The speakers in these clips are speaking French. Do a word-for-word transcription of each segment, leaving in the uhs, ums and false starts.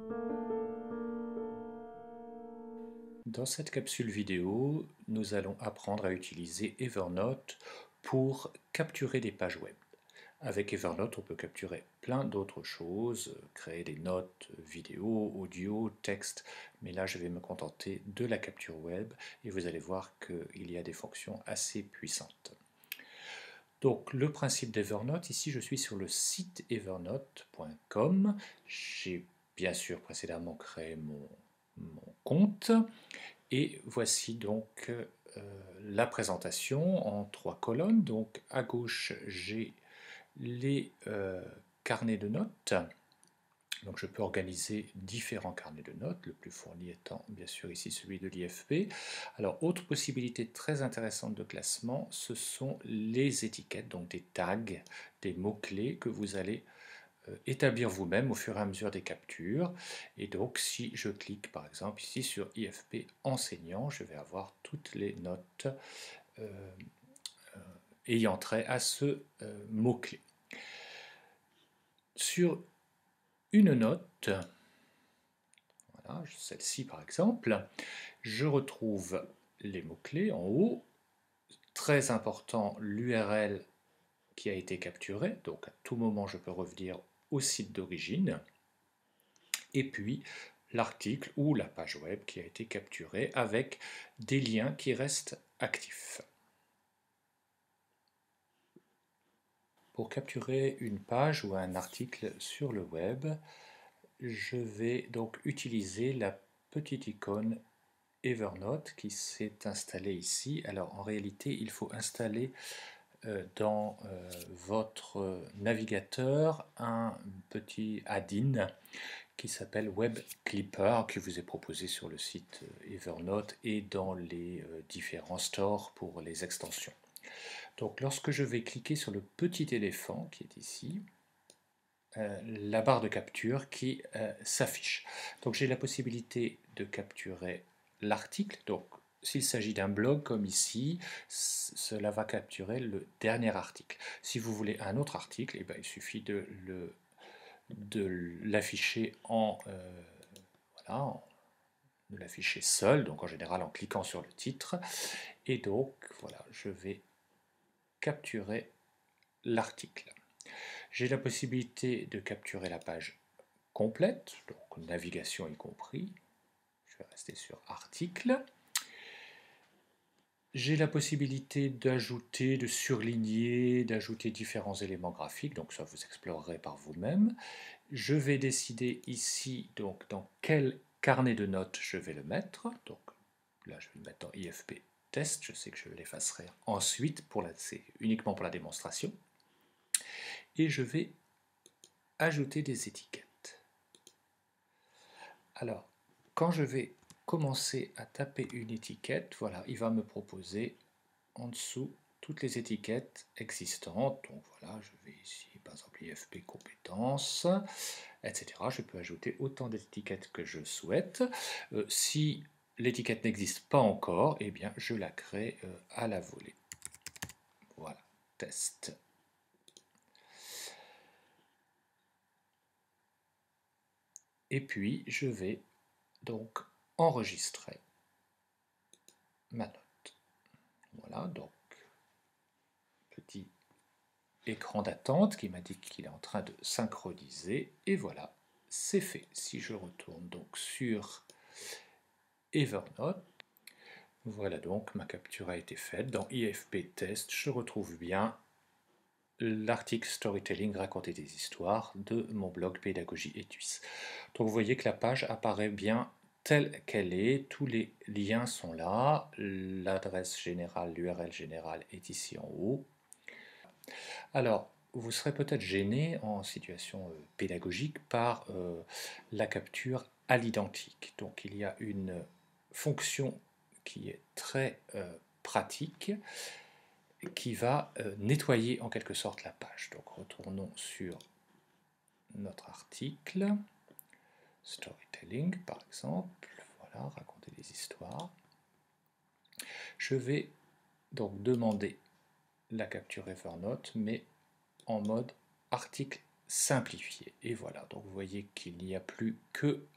Dans cette capsule vidéo, nous allons apprendre à utiliser Evernote pour capturer des pages web. Avec Evernote, on peut capturer plein d'autres choses, créer des notes vidéo, audio, texte, mais là je vais me contenter de la capture web et vous allez voir qu'il y a des fonctions assez puissantes. Donc le principe d'Evernote, ici je suis sur le site evernote point com, j'ai bien sûr précédemment créé mon, mon compte. Et voici donc euh, la présentation en trois colonnes. Donc à gauche, j'ai les euh, carnets de notes. Donc je peux organiser différents carnets de notes, le plus fourni étant bien sûr ici celui de l'I F P. Alors autre possibilité très intéressante de classement, ce sont les étiquettes, donc des tags, des mots-clés que vous allez établir vous-même au fur et à mesure des captures. Et donc si je clique par exemple ici sur I F P enseignant, je vais avoir toutes les notes euh, euh, ayant trait à ce euh, mot-clé. Sur une note, voilà, celle-ci par exemple, je retrouve les mots-clés en haut, très important l'U R L qui a été capturé, donc à tout moment je peux revenir au site d'origine, et puis l'article ou la page web qui a été capturée avec des liens qui restent actifs. Pour capturer une page ou un article sur le web, je vais donc utiliser la petite icône Evernote qui s'est installée ici. Alors en réalité, il faut installer euh, dans euh, votre navigateur un petit add-in qui s'appelle Web Clipper, qui vous est proposé sur le site Evernote et dans les euh, différents stores pour les extensions. Donc lorsque je vais cliquer sur le petit éléphant qui est ici, euh, la barre de capture qui euh, s'affiche. Donc j'ai la possibilité de capturer l'article. Donc s'il s'agit d'un blog comme ici, cela va capturer le dernier article. Si vous voulez un autre article, eh bien, il suffit de le de l'afficher en, euh, voilà, en, de l'afficher seul, donc en général en cliquant sur le titre. Et donc, voilà, je vais capturer l'article. J'ai la possibilité de capturer la page complète, donc navigation y compris. Je vais rester sur article. J'ai la possibilité d'ajouter, de surligner, d'ajouter différents éléments graphiques, donc ça vous explorerez par vous-même. Je vais décider ici donc dans quel carnet de notes je vais le mettre. Donc là je vais le mettre dans I F P test, je sais que je l'effacerai ensuite, pour la, c'est uniquement pour la démonstration. Et je vais ajouter des étiquettes. Alors, quand je vais commencer à taper une étiquette, voilà, il va me proposer en dessous toutes les étiquettes existantes. Donc voilà, je vais ici, par exemple, I F P compétences, et cetera. Je peux ajouter autant d'étiquettes que je souhaite. Euh, si l'étiquette n'existe pas encore, eh bien, je la crée euh, à la volée. Voilà, test. Et puis, je vais donc enregistrer ma note. Voilà, donc, petit écran d'attente qui m'indique qu'il est en train de synchroniser. Et voilà, c'est fait. Si je retourne donc sur Evernote, voilà donc ma capture a été faite. Dans I F P test, je retrouve bien l'article Storytelling, raconter des histoires de mon blog Pédagogie et Tuis. Donc vous voyez que la page apparaît bien telle qu'elle est, tous les liens sont là, l'adresse générale, l'U R L générale est ici en haut. Alors, vous serez peut-être gêné en situation euh, pédagogique par euh, la capture à l'identique. Donc il y a une fonction qui est très euh, pratique, qui va euh, nettoyer en quelque sorte la page. Donc retournons sur notre article, Storytelling par exemple, voilà, raconter des histoires. Je vais donc demander la capture Evernote, mais en mode article simplifié. Et voilà, donc vous voyez qu'il n'y a plus que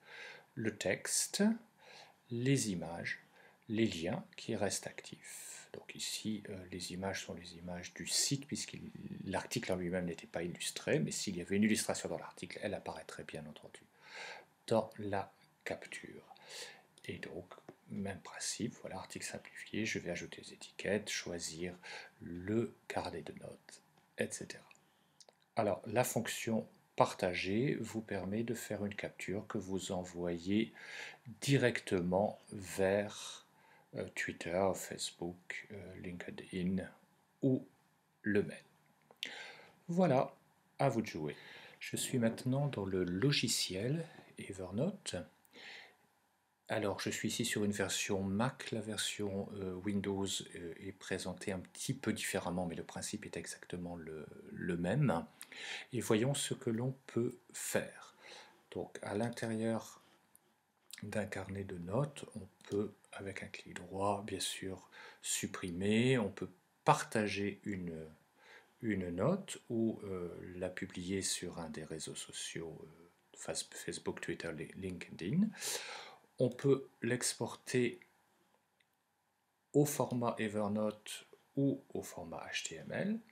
le texte, les images, les liens qui restent actifs. Donc ici, euh, les images sont les images du site, puisque l'article en lui-même n'était pas illustré, mais s'il y avait une illustration dans l'article, elle apparaîtrait bien entendu dans la capture. Et donc, même principe, voilà, article simplifié, je vais ajouter les étiquettes, choisir le carnet de notes, et cetera. Alors, la fonction partager vous permet de faire une capture que vous envoyez directement vers euh, Twitter, Facebook, euh, LinkedIn ou le mail. Voilà, à vous de jouer. Je suis maintenant dans le logiciel Evernote. Alors, je suis ici sur une version Mac, la version euh, Windows euh, est présentée un petit peu différemment, mais le principe est exactement le, le même. Et voyons ce que l'on peut faire. Donc, à l'intérieur d'un carnet de notes, on peut, avec un clic droit, bien sûr, supprimer, on peut partager une, une note ou euh, la publier sur un des réseaux sociaux, euh, Facebook, Twitter, LinkedIn. On peut l'exporter au format Evernote ou au format H T M L.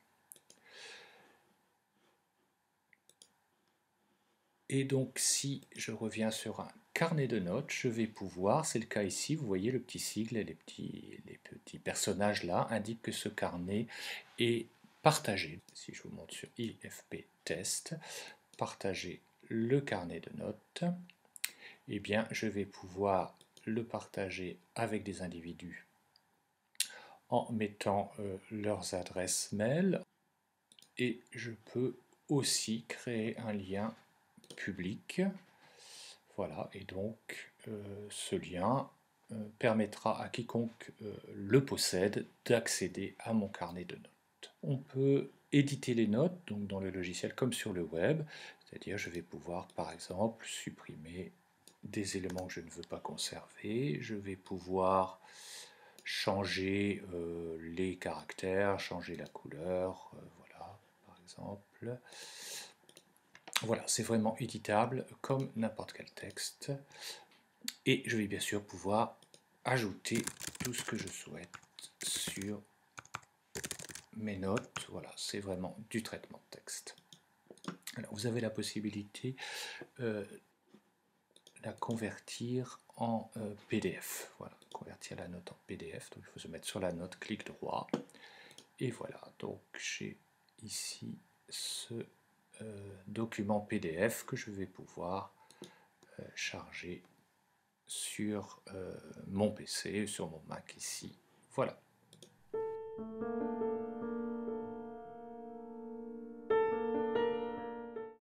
Et donc si je reviens sur un carnet de notes, je vais pouvoir, c'est le cas ici, vous voyez le petit sigle et les petits, les petits personnages là indiquent que ce carnet est partagé. Si je vous montre sur I F P test, partager le carnet de notes, eh bien je vais pouvoir le partager avec des individus en mettant euh, leurs adresses mail, et je peux aussi créer un lien public. Voilà, et donc euh, ce lien euh, permettra à quiconque euh, le possède d'accéder à mon carnet de notes. On peut éditer les notes donc dans le logiciel comme sur le web, c'est-à-dire je vais pouvoir par exemple supprimer des éléments que je ne veux pas conserver, je vais pouvoir changer euh, les caractères, changer la couleur, euh, voilà par exemple. Voilà, c'est vraiment éditable comme n'importe quel texte. Et je vais bien sûr pouvoir ajouter tout ce que je souhaite sur mes notes. Voilà, c'est vraiment du traitement de texte. Alors, vous avez la possibilité euh, de la convertir en euh, P D F. Voilà, convertir la note en P D F. Donc, il faut se mettre sur la note, clic droit. Et voilà, donc j'ai ici ce euh, document P D F que je vais pouvoir euh, charger sur euh, mon P C, sur mon Mac ici. Voilà.